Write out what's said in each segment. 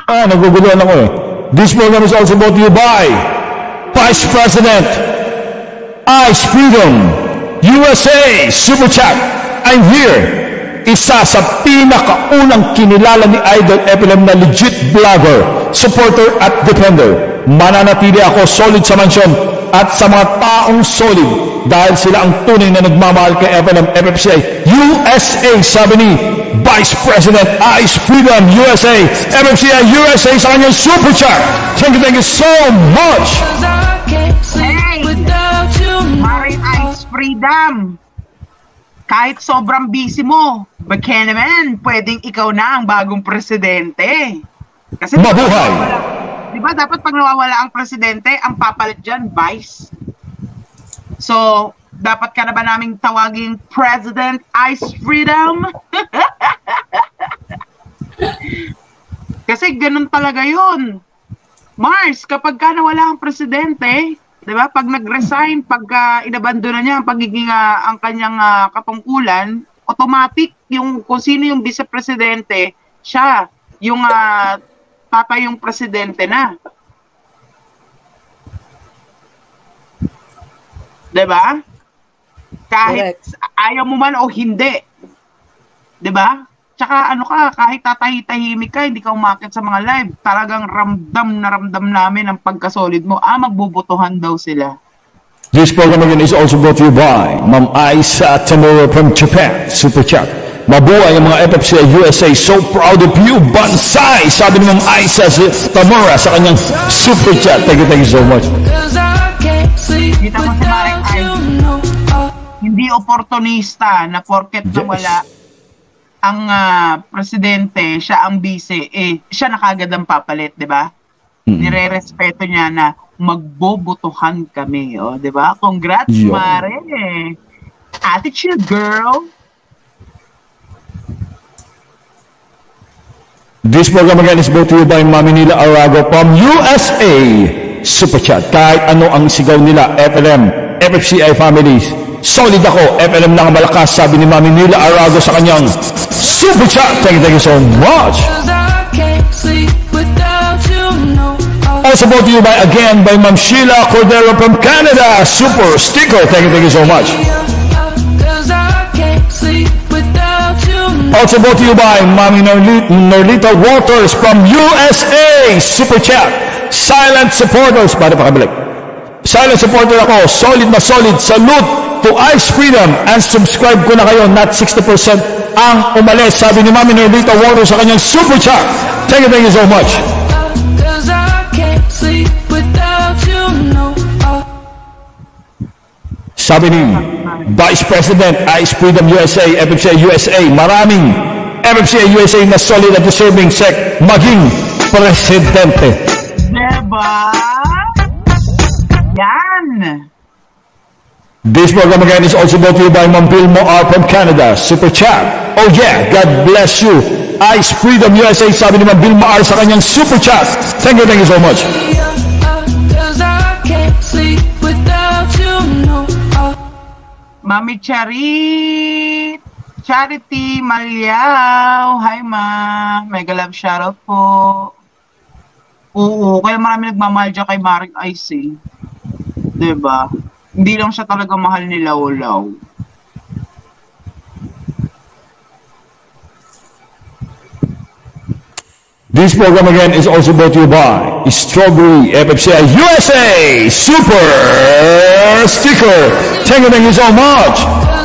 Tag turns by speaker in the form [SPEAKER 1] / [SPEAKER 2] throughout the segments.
[SPEAKER 1] Naguguluhan ako eh. This program is also brought to you by Vice President Ice Freedom USA Super Chat. I'm here. Isa sa pinakaunang kinilala ni Idol FLM na legit vlogger, supporter at defender. Mananatili ako solid sa mansyon at sa mga taong solid dahil sila ang tunay na nagmamahal kay FLM FFCI USA, sabi ni Vice President Ice Freedom USA FFCI USA sa kanyang super chat. Thank you so much.
[SPEAKER 2] Hey, Maring Ice Freedom, kahit sobrang busy mo, baka naman pwedeng ikaw na ang bagong presidente. Kasi
[SPEAKER 1] mabuhay!
[SPEAKER 2] Diba dapat pag nawawala ang presidente, ang papalit dyan, vice. So, dapat ka na ba naming tawaging President Ice Freedom? Kasi ganun talaga yun. Mars, kapag ka nawala ang presidente, diba, pag nag-resign, pag inabandona niya ang pagiging ang kanyang katungkulan, automatic yung kung sino yung vice-presidente, siya yung tatay yung presidente na. Diba? Kahit ayaw mo man o hindi. Diba? Tsaka kahit tatahi-tahimik ka, hindi ka umakit sa mga live, talagang ramdam na ramdam namin ang pagkasolid mo. Magbubutuhan daw sila.
[SPEAKER 1] This program again is also brought to you by Ma'am Aisa Tamura from Japan, Super Chat. Mabuhay ang mga FFCI USA, so proud of you, Bansai! Sabi ni Ma'am Aisa Tamura sa kanyang Super Chat. Thank you so much.
[SPEAKER 2] Kita mo si Maring Ice, hindi oportunista na porket na wala ang presidente, siya ang vice, siya na kagad ang papalit, di ba? Nire-respeto niya na magbobotohan kami, di ba? Congrats, Mare! Attitude, girl!
[SPEAKER 1] This program again is brought to you by Mami Nila Arago from USA Super Chat. Kahit ano ang sigaw nila, FLM, FFCI families, solid ako, FLM na malakas, sabi ni Mami Nila Arago sa kanyang Super Chat. Thank you so much. Also brought to you by Ma'am Sheila Cordero from Canada, Super Sticker. Thank you so much. Also brought to you by Mami Norlita Waters from USA Super Chat. Silent supporters, para pakabalik. Silent supporter ako, solid na solid. Salute to Ice Freedom and subscribe ko na kayo, not 60% ang umalis, sabi ni Mami Norlita Waters sa kanyang Super Chat. Thank you so much. Sabi ni Vice President Ice Freedom USA, FFCI USA, maraming FFCI USA na solid at deserving sec maging presidente.
[SPEAKER 2] Diba? Yan!
[SPEAKER 1] This program again is also brought to you by Ma'am Vilmo R from Canada, Super Chat. Oh yeah, God bless you. Ice Freedom USA, sabi ni Ma'am Vilmo R sa kanyang Super Chat. Thank you so much.
[SPEAKER 2] Mami Charity Malyaw. Hi, ma. Mega love shoutout po. Oo, kaya marami nagmamahal dyan kay Maring Ice eh. Diba? Hindi lang siya talaga mahal ni Law-Law.
[SPEAKER 1] This program again is also brought to you by Strawberry FFCI USA Super Sticker. Thank you so much.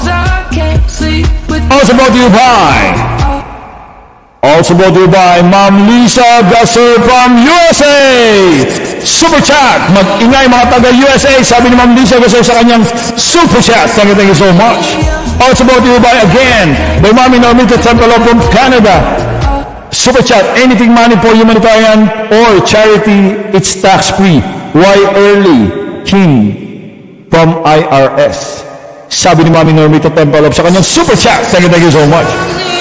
[SPEAKER 1] Also brought to you by Ma'am Lisa Gasser from USA Super Chat. Mag-ingay mga taga-USA, sabi ni Ma'am Lisa Gasser sa kanyang Super Chat. Thank you so much. Also brought to you by Mami Normita Temple from Canada. Super Chat, anything money for humanitarian or charity, it's tax-free. Why early? King from IRS. Sabi ni Mami Normita Temple sa kanyang Super Chat. Thank you so much.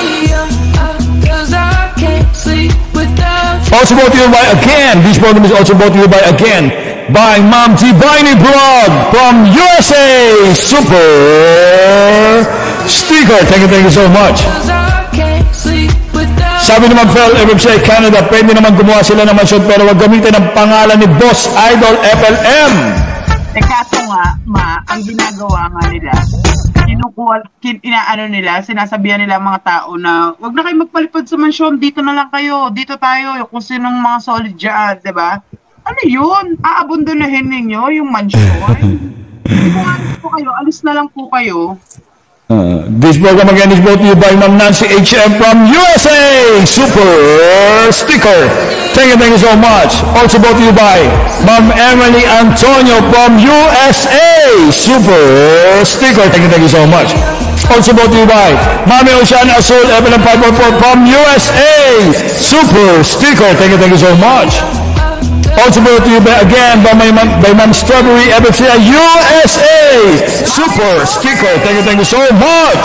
[SPEAKER 1] Also brought to you by this program is also brought to you by Ma'am Divine Blog from USA Super Sticker. Thank you so much. Sabi naman Pearl, FFCI Canada, pwede naman gumawa sila ng mansyon pero wag gamitin ang pangalan ni Boss Idol FLM.
[SPEAKER 2] Kaso nga, ang ginagawa nga nila, inaano nila, sinasabihan nila mga tao na wag na kayo magpalipad sa mansyon, dito na lang kayo, dito tayo, kung sinong mga solid dyan, diba? Ano yun? Aabundunahin ninyo yung mansyon? Kung kayo, alis na lang po kayo.
[SPEAKER 1] This program again is brought to you by Ma'am Nancy HM from USA Super Sticker. Thank you so much. Also brought to you by Ma'am Emily Antonio from USA Super Sticker. Thank you so much. Also brought to you by Mami Oceana Azul Evelyn 544 from USA Super Sticker. Thank you so much. Also brought to you again by Ma'am Strawberry FFCI USA Super Sticker. Thank you so much.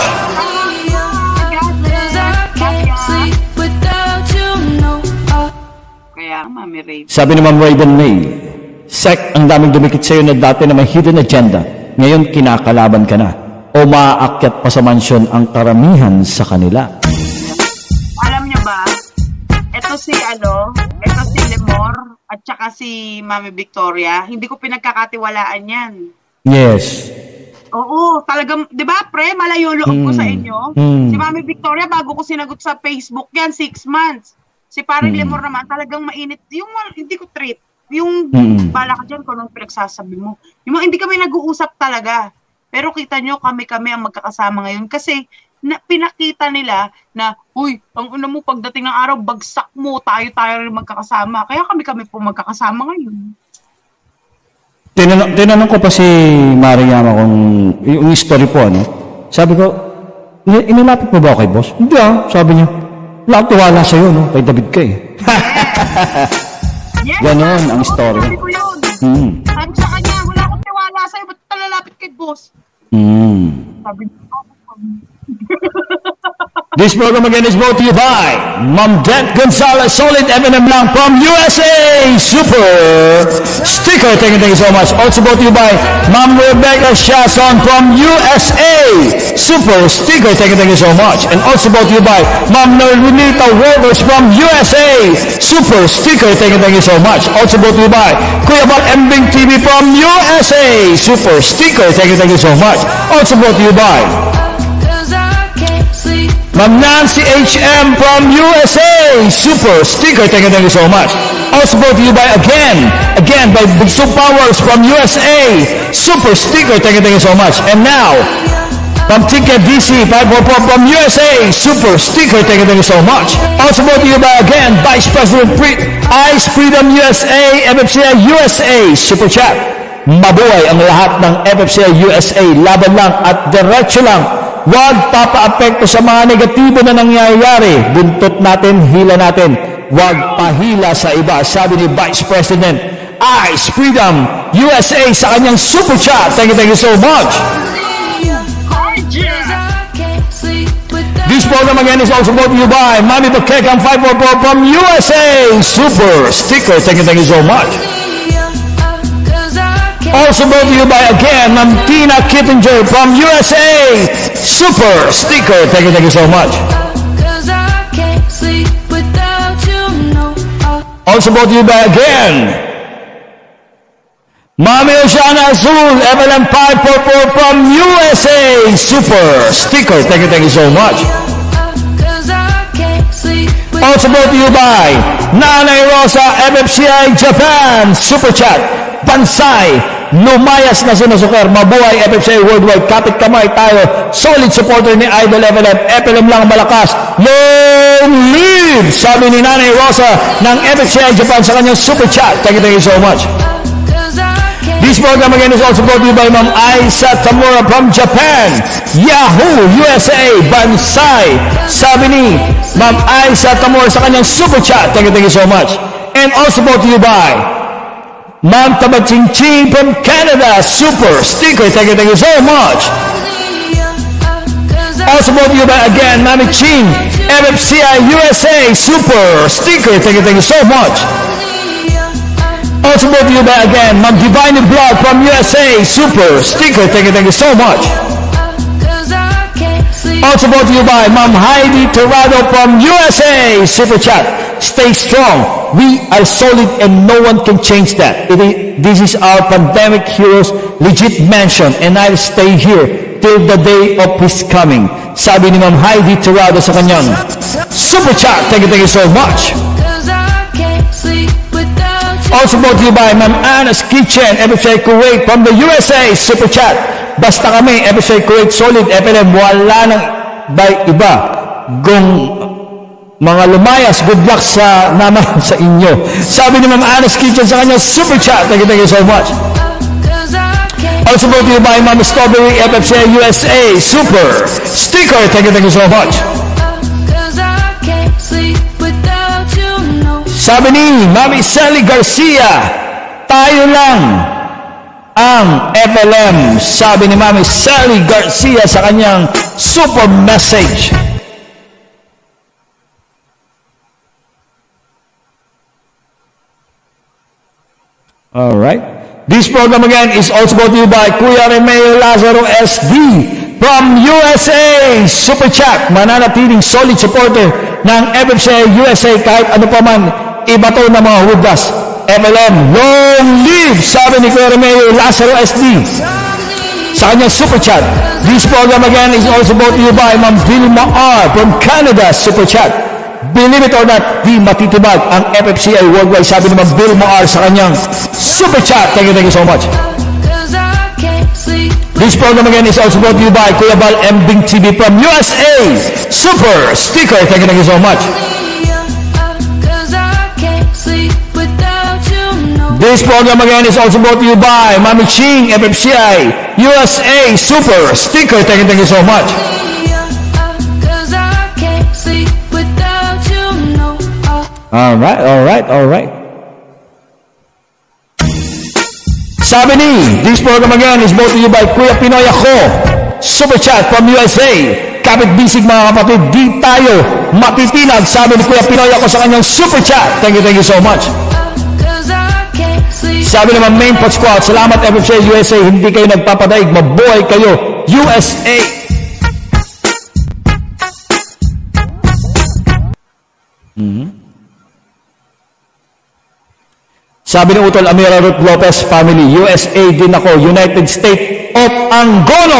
[SPEAKER 2] Kaya, Mami Ray.
[SPEAKER 1] Sabi ni Ma'am Raven May, Sek, ang daming dumikit sa'yo na dati na may hidden agenda. Ngayon, kinakalaban ka na. O maaakyat pa sa mansyon ang karamihan sa kanila.
[SPEAKER 2] Alam nyo ba, ito si Lemor at saka si Mami Victoria, hindi ko pinagkakatiwalaan yan.
[SPEAKER 1] Yes.
[SPEAKER 2] Oo, talagang, di ba, pre, malayo loob ko sa inyo. Si Mami Victoria, bago ko sinagot sa Facebook yan, 6 months. Si Paring Lemor naman, talagang mainit. Yung hindi ko trip. Yung bala ka dyan kung anong pinagsasabi mo. Yung hindi kami nag-uusap talaga. Pero kita nyo, kami ang magkakasama ngayon. Kasi, pinakita nila na, uy, ang una mo pagdating ng araw, bagsak mo, tayo rin magkakasama. Kaya kami po magkakasama ngayon.
[SPEAKER 1] Tinanong ko pa si Mariama kung yung story po, ano? Sabi ko, inilapit mo ba ako kay boss? Hindi sabi niya, wala akong tiwala sa'yo, no? Kay David ka eh.
[SPEAKER 2] Yes,
[SPEAKER 1] ganon ang story.
[SPEAKER 2] Sabi ko yun. Sabi sa kanya, wala akong tiwala sa'yo, ba't talalapit kay boss? Sabi niya,
[SPEAKER 1] This program again is brought to you by Ma'am Det Gonzalez Solid M&M lang from USA Super Sticker. Thank you so much. Also brought to you by Ma'am Rebecca Shason from USA Super Sticker. Thank you so much. And also brought to you by Ma'am Nervinita Waters from USA Super Sticker. Thank you so much. Also brought to you by Kuya Bal Mbing TV from USA Super Sticker. Thank you so much. Also brought to you by Ma'am Nancy HM from USA Super Sticker. Thank you so much. Also brought to you by again by Bugso Powers from USA Super Sticker. Thank you so much. And now from Ticket DC 544 from USA Super Sticker. Thank you so much. Also brought to you by again Vice President Ice Freedom USA FFCI USA Super Chat. Mabuhay ang lahat ng FFCI USA. Laban lang at diretso lang. Huwag papa-apekto sa mga negatibo na nangyayari. Buntot natin, hila natin. Huwag pahila sa iba. Sabi ni Vice President Ice Freedom USA sa kanyang super chat. Thank you so much. This program again is also brought to you by Mami Bakekang 544 from USA Super Sticker. Thank you so much. Also brought to you by again Ma'am Tina Kittinger from USA Super Sticker. Thank you so much. Also brought to you by again Mami Oceana Azul Evelyn 544 from USA Super Sticker. Thank you so much. Also brought to you by Nanay Rosa FFCI Japan Super Chat. Bansay lumayas na sinusukar. Mabuhay FFCI Worldwide. Kapit kamay tayo. Solid supporter ni Idol FLM. FLM lang malakas. Long live! Sabi ni Nanay Rosa ng FFCI Japan sa kanyang super chat. Thank you so much. This program again is also brought to you by Ma'am Aisa Tamura from Japan. Yahoo! USA! Bansay! Sabi ni Ma'am Aisa Tamura sa kanyang super chat. Thank you so much. And also brought to you by Ma'am Tabaching Ching from Canada, Super Sticker. Thank you so much. Also brought to you by again, Mami Ching, FFCI USA, Super Sticker. Thank you so much. Also brought to you by again, Ma'am Divine Blood from USA, Super Sticker. Thank you so much. Also brought to you by Ma'am Heidi Torado from USA. Super Chat. Stay strong. We are solid and no one can change that. This is our pandemic heroes legit mansion and I'll stay here till the day of his coming. Sabi ni Ma'am Heidi Torado sa kanyang Super Chat. Thank you so much. Also brought to you by Ma'am Anna's Kitchen, FFCI Kuwait from the USA. Super Chat. Basta kami, FFCI Kuwait solid, FLM, wala nang iba. Kung mga lumayas, good luck sa naman sa inyo. Sabi ni Ma'am Anna's Kitchen sa kanya, Super Chat. Thank you so much. Also brought to you by Ma'am Strawberry, FFCI USA. Super Sticker. Thank you so much. Sabi ni Mami Sally Garcia, tayo lang ang FLM. Sabi ni Mami Sally Garcia sa kanyang super message. Alright. This program again is also brought to you by Kuya Remeo Lazaro SD from USA. Super Chat. Mananatiling solid supporter ng FFCI USA kahit ano pa man ibato ng mga hudas. FLM, long live! Sabi ni Kuya Remeo Lazaro SD sa kanyang Super Chat. This program again is also brought to you by Ma'am Vilma R from Canada. Super Chat. Believe it or not, di matitibag ang FFCI worldwide. Sabi ni Ma'am Vilma R sa kanyang Super Chat. Thank you so much. This program again is also brought to you by Kuya Bal M. Bing TV from USA. Super Sticker. Thank you so much. This program again is also brought to you by Mami Ching, FFCI USA. Super Sticker. Thank you so much. Alright. Sabi ni, this program again is brought to you by Kuya Pinoy Ako. Super Chat from USA. Kapit bisig mga kapatid, di tayo matitinag. Sabi ni Kuya Pinoy Ako sa kanyang Super Chat. Thank you so much. Sabi naman Main Pot Squad, salamat FFCI USA, hindi kayo nagpapadaig, mabuhay kayo USA. Sabi ni Utol Amira Ruth Lopez family, USA din ako, United States of Angola.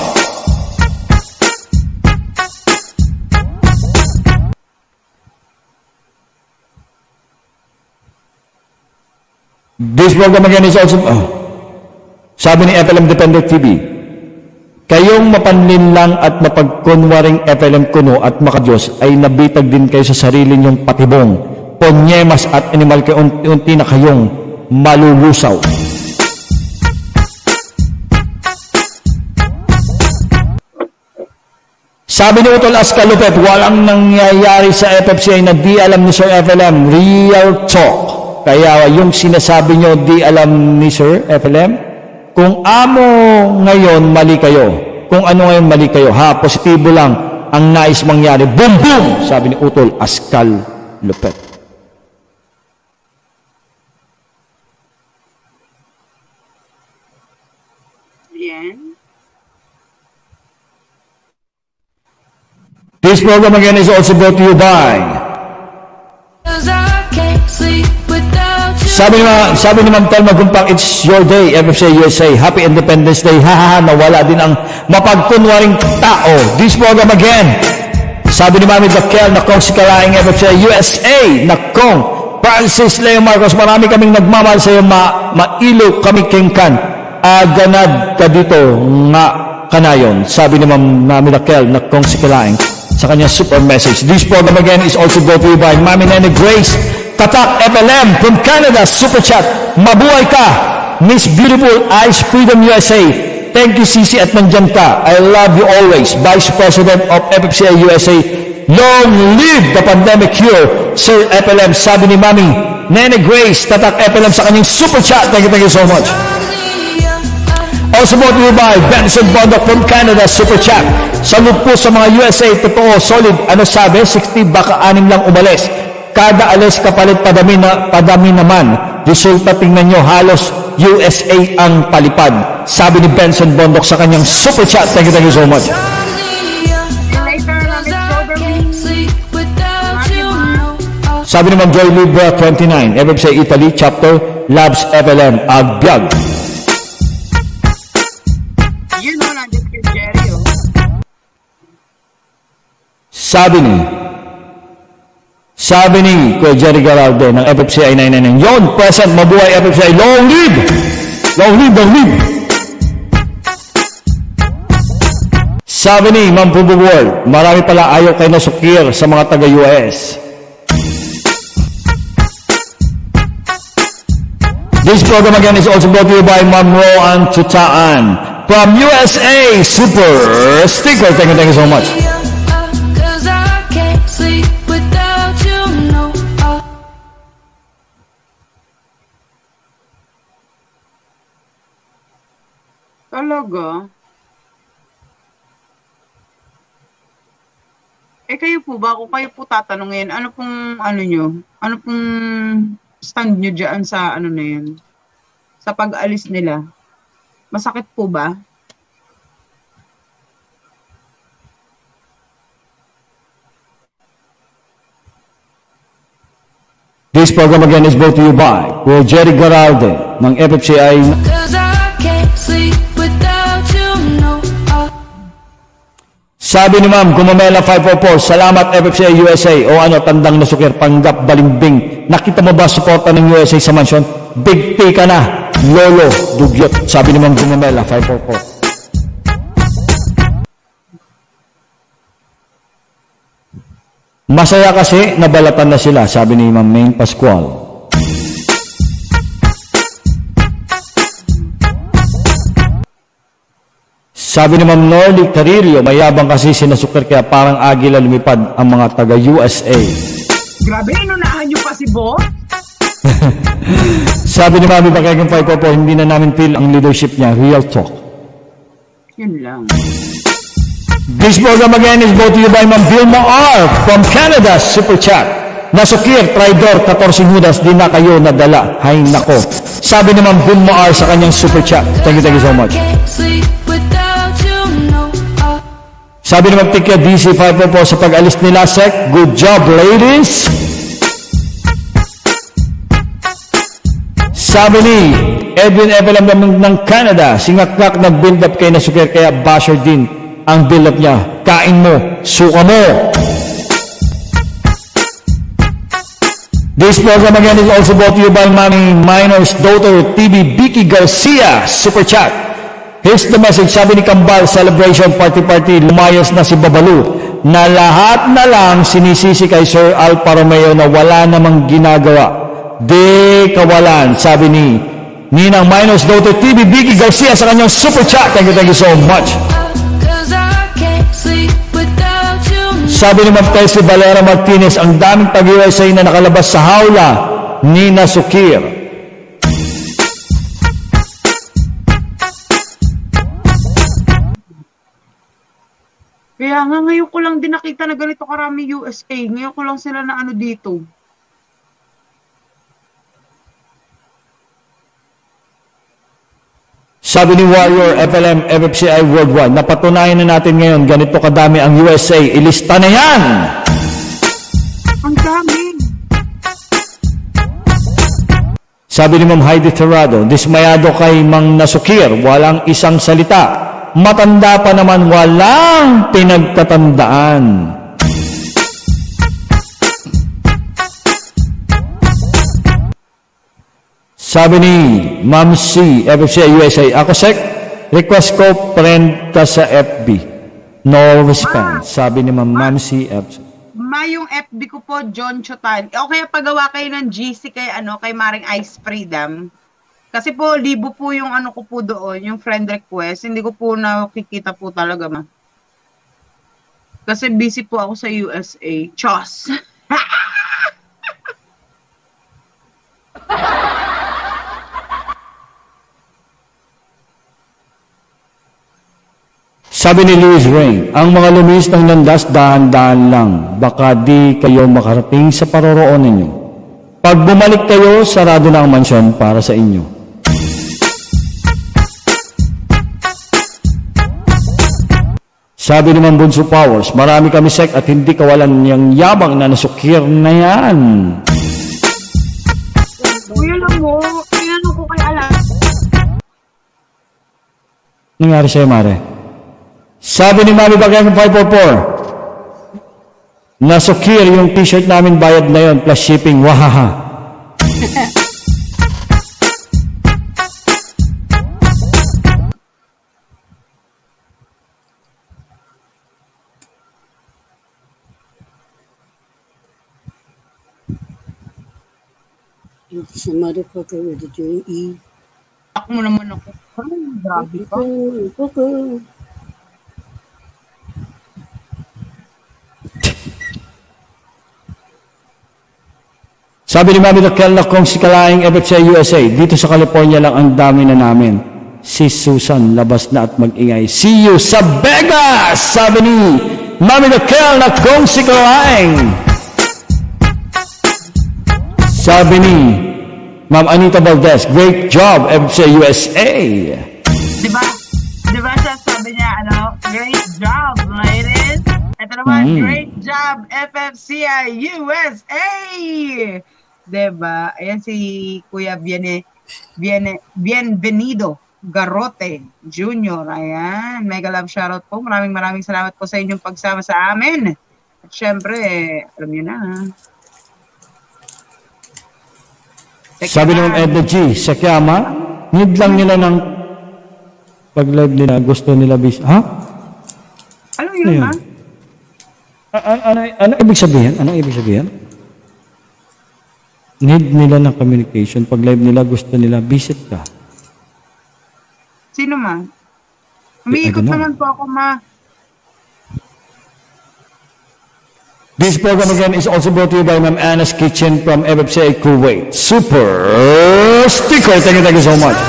[SPEAKER 1] This program again is also, sabi ni FLM Dependent TV, kayong mapanlin lang at mapagkunwaring FLM kuno at makadiyos ay nabitag din kayo sa sarili niyong patibong, ponyemas at animal kayo, unti-unti na kayong malulusaw. Sabi ni Utol Ascalupet, walang nangyayari sa FFCI na di alam ni Sir FLM, real talk. Kaya yung sinasabi nyo di alam ni Sir FLM, kung amo ngayon mali kayo, kung ano ngayon mali kayo, ha, positibo lang ang nais mangyari. Boom, boom! Sabi ni Utol Ascalupet.
[SPEAKER 2] Yan.
[SPEAKER 1] This program again is also brought to you by Sabi ni Ma'am Telma Gumpang, it's your day, FFCI USA. Happy Independence Day. Hahaha, nawala din ang mapagkunwaring tao. This program again. Sabi ni Mami Dakel, nakong si Kalaing FFCI USA. Nakong Francis Leo Marcos, marami kaming nagmamahal sa iyo, mailo kami kengkan. Ganad ka dito nga kanayon. Sabi ni Mami Dakel, nakong si Kalaing sa kanya super message. This program again is also brought to you by Mami Nene Grace Tatak FLM from Canada. Super Chat. Mabuhay ka, Miss Beautiful Eyes Freedom USA. Thank you, Sisi, at nandyan ka. I love you always. Vice President of FFCI USA. Long live the pandemic cure, Sir FLM. Sabi ni Mami Nene Grace Tatak FLM sa kanyang Super Chat. Thank you so much. Also brought to you by Benson Bondok from Canada. Super Chat. Salud po sa mga USA. Totoo, solid. Ano sabi? 60, baka 6 lang umalis. Kada alis kapalit padami naman. Resulta tingnan nyo, halos USA ang palipad. Sabi ni Benson Bondok sa kanyang Super Chat. Thank you so much. Sabi ni Ma'am Joy Libra 29, FFCI Italy, Chapter, Labs FLM, Agbyag.
[SPEAKER 2] Yun o, nandiyan kay Jerry o.
[SPEAKER 1] Sabi ni Kuya Jerry Garalde ng FFCI 999, yon, present, mabuhay FFCI, long live! Long live, long live! Sabi ni Ma'am Pubu World, marami pala ayaw kayo na sukir sa mga taga-US. This program again is also brought to you by Ma'am Roan Tutaan from USA Super Sticker. Thank you so much.
[SPEAKER 2] Talaga? Kayo po ba, kung kayo po tatanungin, ano pong, ano pong stand nyo dyan sa, na yun, sa pag-alis nila? Masakit po ba?
[SPEAKER 1] This program again is brought to you by Jerry Garalde ng FFCI. Sabi ni Ma'am Gumamela 544, salamat FFCI USA. O ano, tandang nasukir, panggap, balimbing. Nakita mo ba suporta ng USA sa mansyon? Big T ka na, lolo, dugyot. Sabi ni Ma'am Gumamela 544. Masaya kasi nabalatan na sila, sabi ni Ma'am Maine Pascual. Sabi ni Ma'am Norly Caririo, mayabang kasi sinasukir kaya parang agila lumipad ang mga taga-USA.
[SPEAKER 2] Grabe, inunahan nyo pa si Bo?
[SPEAKER 1] Sabi ni Mami Bakayang 544, hindi na namin feel ang leadership niya. Real talk.
[SPEAKER 2] Yun lang.
[SPEAKER 1] This program again is brought to you by Ma'am Vilma R. from Canada, Super Chat. Nasukir, traidor, 14 Judas, di na kayo nadala. Hay nako. Sabi ni Ma'am Vilma R. sa kanyang Super Chat. Thank you so much. Sabi ni Ma'am Tikya DC544 sa pag-alis nila, Sek. Good job, ladies. Sabi ni Edwin FLM ng Canada, singakak nag-build up kay nasukir, kaya basher din ang build up niya. Kain mo, suka mo. This program again is also brought to you by Mami Minor's daughter, TV Vicky Garcia, Super Chat. Here's the message, sabi ni Kambal, celebration party, lumayas na si Babalu, na lahat na lang sinisisi kay Sir Alfa Romeo na wala namang ginagawa. De kawalan, sabi ni Ninang Minor's daughter, TV Vicky Garcia sa kanyang Super Chat. Thank you so much. Sabi ni Ma'am Tessie Valera Martinez, ang daming tag-USA na nakalabas sa hawla ni Nasukir.
[SPEAKER 2] Kaya nga ngayon ko lang din nakita na ganito karami USA. Ngayon ko lang sila na dito.
[SPEAKER 1] Sabi ni Warrior FLM FFCI Worldwide, napatunayan na natin ngayon ganito kadami ang USA. Ilista na yan!
[SPEAKER 2] Ang dami!
[SPEAKER 1] Sabi ni Ma'am Heidi Terrado, dismayado kay Mang Nasukir, walang isang salita. Matanda pa naman, walang pinagtatandaan. Sabi ni Ma'am C, FFCI USA, ako Sek, request ko friend ka sa FB. No response. Sabi ni Ma'am C, FFCI.
[SPEAKER 2] Yung FB ko po, John Chotan. O kaya pagawa kayo ng GC kay, kay Maring Ice Freedom. Kasi po, libo po yung ko po doon, yung friend request. Hindi ko po nakikita po talaga, ma. Kasi busy po ako sa USA. Chos!
[SPEAKER 1] Sabi ni Louis Rain, ang mga lumis ng landas, dahan-dahan lang. Baka di kayo makarating sa paroroonan ninyo. Pag bumalik kayo, sarado na ang mansyon para sa inyo. Sabi naman Bunso Powers, marami kami sek at hindi kawalan yung yabang na nasukir na yan.
[SPEAKER 2] Kuya lang mo, tingnan ko kay alam.
[SPEAKER 1] Nangyari sa'yo, Mare? Sabi ni Mami Bagay ng 544, nasukir yung t-shirt namin, bayad na yon plus shipping, wahaha.
[SPEAKER 3] Somebody fuck with the J.E.
[SPEAKER 2] Ako mo naman ako. Ay, grabe ka.
[SPEAKER 1] Sabi ni Mami Raquel na kung si Kalaing FFC USA, dito sa California lang ang dami na namin. Si Susan, labas na at mag-ingay. See you sa Vegas! Sabi ni Mami Raquel na kung si Kalaing. Sabi ni Ma'am Anita Valdez, great job FFC USA.
[SPEAKER 2] Diba siya sabi niya, ano, great job, ladies. Ito naman, great job FFCI USA. Diba? Ayan si Kuya Bienvenido Garote Jr. Ayan, mega love shoutout po. Maraming salamat po sa inyong pagsama sa amin. At syempre, alam niyo na.
[SPEAKER 1] Sabi naman Edna G, sa Kiama, need lang nila ng pag-live nila, gusto nila bis. Ha?
[SPEAKER 2] Ano yun, ha?
[SPEAKER 1] Ano ibig sabihin? Ano ibig sabihin? Need nila ng communication. Pag live nila, gusto nila, visit ka.
[SPEAKER 2] Sino ma? Umiikot naman po ako, ma.
[SPEAKER 1] This program again is also brought to you by Ma'am Anna's Kitchen from FFCA Kuwait. Super sticker. Thank you so much.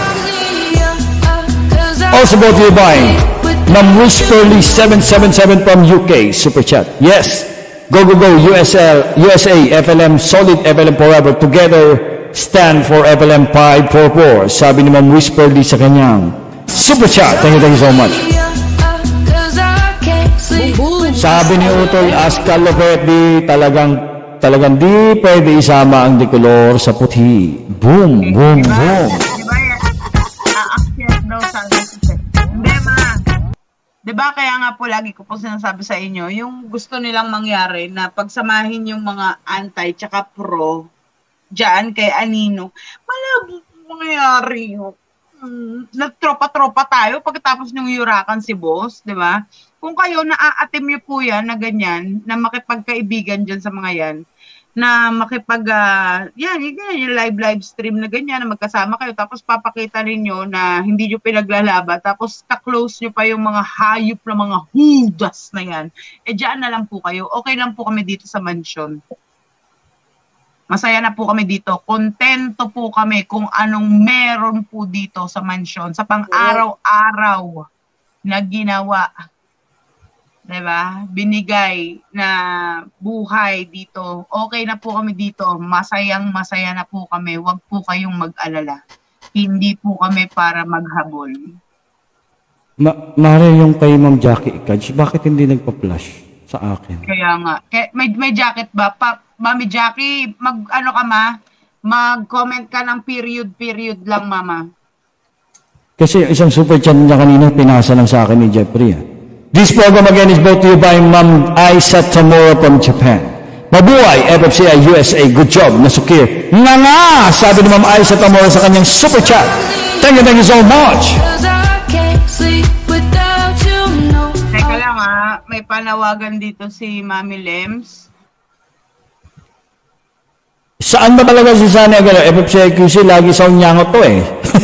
[SPEAKER 1] Also brought to you by Ma'am Whisperly 777 from UK. Super chat. Yes. Go USA, FLM, solid FLM forever. Together, stand for FLM 544. Sabi ni Ma'am Whisperly sa kanyang super chat. Thank you so much. Sabi ni Utol Askal Lopet, talagang di pwede isama ang decolor sa puti. Boom, boom, boom.
[SPEAKER 2] Diba yan? Aakyat daw sa hindi, ma. Diba kaya nga po lagi ko po sinasabi sa inyo, yung gusto nilang mangyari na pagsamahin yung mga anti tsaka pro dyan kay Anino, malabo mangyari yun. Nagtropa-tropa tayo pagkatapos ng yurakan si boss, di ba? Kung kayo naaatim niyo po yan na ganyan, na makipagkaibigan dyan sa mga yan, na yung live stream na ganyan, na magkasama kayo, tapos papakita ninyo na hindi nyo pinaglalaban, tapos ka-close nyo pa yung mga hayop na mga hudas na yan, dyan na lang po kayo. Okay lang po kami dito sa mansion. Masaya na po kami dito. Kontento po kami kung anong meron po dito sa mansion, sa pang-araw-araw na ginawa. Diba? Binigay na buhay dito. Okay na po kami dito. Masaya na po kami. Huwag po kayong mag-alala. Hindi po kami para maghabol.
[SPEAKER 1] Mare, yung kay Ma'am Jackie Ikaj, bakit hindi nagpa-flash sa akin?
[SPEAKER 2] Kaya nga. May jacket ba? Mami Jackie, mag-comment ka ng period lang, mama.
[SPEAKER 1] Kasi isang super chat niya kanina, pinasa lang sa akin ni Jeffrey. This program again is brought to you by Ma'am Aisa Tamura from Japan. Mabuhay, FFCI USA. Good job, nasukir. Nga! Sabi ni Ma'am Aisa Tamura sa kanyang super chat. Thank you so much.
[SPEAKER 2] Teka lang may panawagan dito si Mami Lems.
[SPEAKER 1] Saan ba talaga si Sunny Aguilar? FFCI QC, lagi sa unyangot to eh.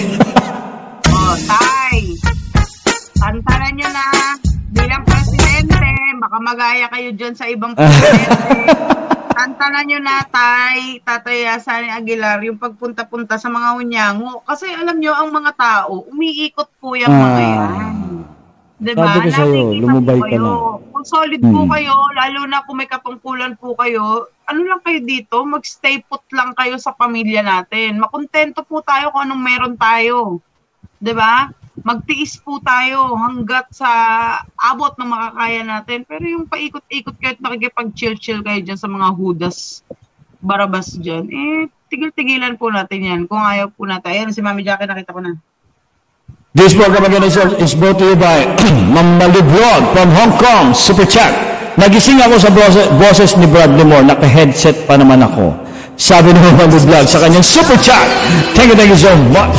[SPEAKER 2] Tay! Tantanan nyo na. Bilang presidente, baka magaya kayo dyan sa ibang presidente. Tantanan nyo na, Tatay Sunny Aguilar, yung pagpunta-punta sa mga unyango. Kasi alam nyo, ang mga tao, umiikot po yung mga yan. Diba?
[SPEAKER 1] Sabi ko sa'yo, lumubay ka na.
[SPEAKER 2] Kung solid po kayo, lalo na kung may katungkulan po kayo, ano lang kayo dito, mag-stay put lang kayo sa pamilya natin. Makontento po tayo kung anong meron tayo. Diba? magtiis po tayo hanggat sa abot ng makakaya natin. Pero yung paikot-ikot kayo at nakikipag-chill-chill kayo dyan sa mga Judas Barabas dyan, tigil-tigilan po natin yan. Kung ayaw po natin. Ayan, si Mami Jackie, nakita ko na.
[SPEAKER 1] This program again is brought to you by Mamalu Vlog from Hong Kong, Super Chat. Nagising ako sa boses ni Bradley Moore, naka-headset pa naman ako. Sabi ni Mamalu Vlog sa kanyang Super Chat. Thank you so much.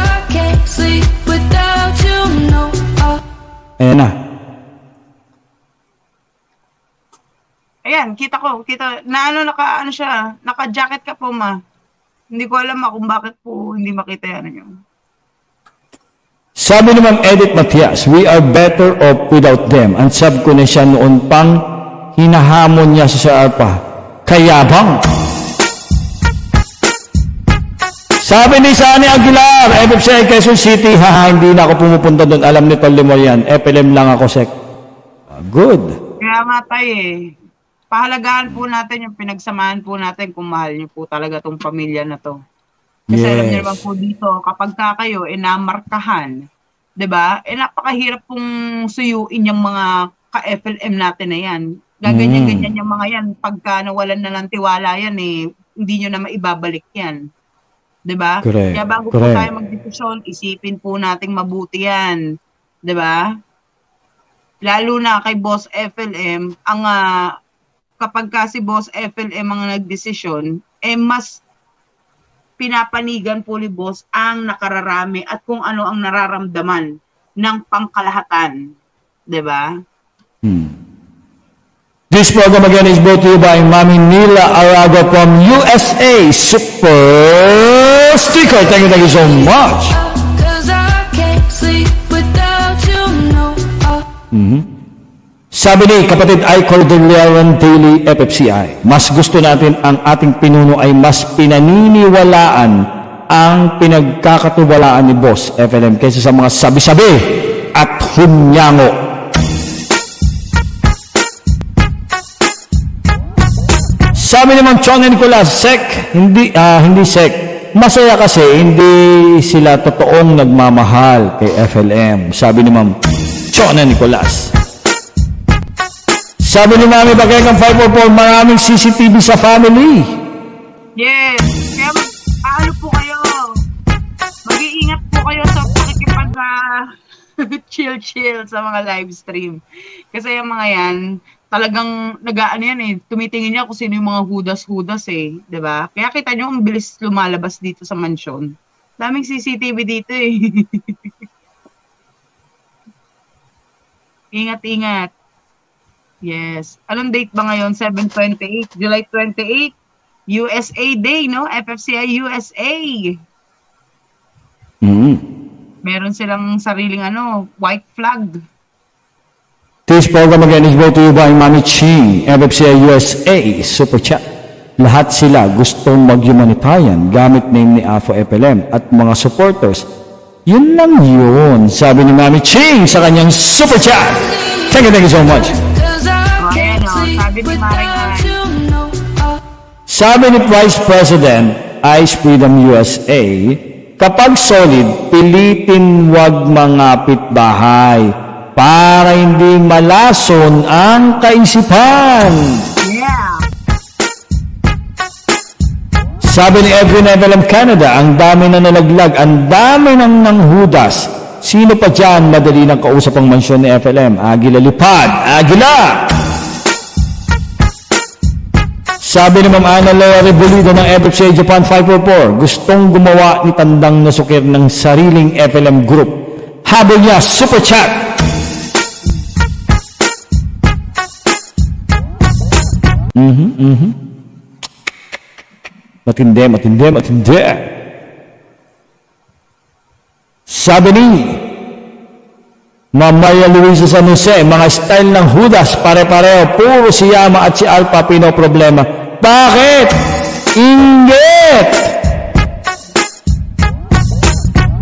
[SPEAKER 1] Ayan na.
[SPEAKER 2] Ayan, kita ko. Naka-ano siya, naka-jacket ka po, ma. Hindi ko alam kung bakit po hindi makita yan nyo.
[SPEAKER 1] Sabi ni Ma'am Edith Matias, we are better off without them. Ang sab ko na siya noon pang hinahamon niya sa Sir Alpha. Kayabang. Sabi ni Sani Aguilar, FFCI Quezon City, hindi na ako pumupunta doon. Alam ni Tolimo yan. FLM lang ako, Sek. Good.
[SPEAKER 2] Kaya nga tayo pahalagaan po natin yung pinagsamahan po natin kung mahal niyo po talaga tong pamilya na to. Kasi alam niyo naman po dito, kapag kayo namarkahan, 'di ba? Napakahirap pong suyuin yung mga ka-FLM natin na yan. Gaganyan-ganyan yung mga yan. Pagka nawalan na ng tiwala yan, hindi nyo na maibabalik yan. 'Di ba? Kaya bago po tayo magdesisyon, isipin po nating mabuti yan. 'Di ba? Lalo na kay Boss FLM, ang kapag kasi Boss FLM ang nagdesisyon, mas pinapanigan po ni Boss ang nakararami at kung ano ang nararamdaman ng pangkalahatan. 'Di ba?
[SPEAKER 1] This program again is brought to you by Mami Nila Arago from USA. Super sticker. Thank you so much. Sabi ni kapatid Icor de Leon Daily FFCI, mas gusto natin ang ating pinuno ay mas pinaniniwalaan ang pinagkakatiwalaan ni Boss FLM kaysa sa mga sabi-sabi at hunyango. Sabi ni Ma'am Chona Nicolas, Sek, hindi Sek. Masaya kasi hindi sila totoong nagmamahal kay FLM. Sabi ni Ma'am Chona Nicolas. Sabi ni Mami Bagayang 544, maraming CCTV sa family.
[SPEAKER 2] Yes. Kaya ano po kayo? Mag-iingat po kayo sa pakikipag chill sa mga live stream. Kasi yung mga yan, talagang nag-aano yan tumitingin niya kung sino yung mga hudas-hudas 'di ba? Kaya kita niyo ang bilis lumalabas dito sa mansyon. Daming CCTV dito Ingat-ingat. Yes. Anong date ba ngayon? 7/28, July 28, USA Day, no? FFCI USA. Meron silang sariling white flag.
[SPEAKER 1] This program again is brought to you by Mami Ching, FFCI USA, Super Chat. Lahat sila gustong mag-humanitarian gamit name ni AFO FLM at mga supporters. Yun lang yun, sabi ni Mami Ching sa kanyang Super Chat. Thank you so much. Sabi ni Vice President Ice Freedom USA, kapag solid, pilitin wag mangapit bahay para hindi malason ang kaisipan.
[SPEAKER 2] Yeah.
[SPEAKER 1] Sabi ni Edwin FLM Canada, ang dami na nalaglag, ang dami nang nanghudas. Sino pa dyan madali ng kausap ang mansyon ni FLM? Agila Lipad, Agila! Sabi ni Ma'am Ana Lea Rebolido ng FFCI Japan 544, gustong gumawa ni Tandang Nasukir ng sariling FLM group. Habol niya, Super Chat! Matindi. Sabi ni Mamaya Luisa San Jose, mga style ng Judas, pare-pareho, puro si Yama at si Alpha pinoproblema. Bakit? Inggit!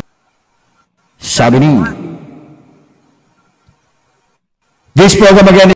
[SPEAKER 1] Sabi ni This program again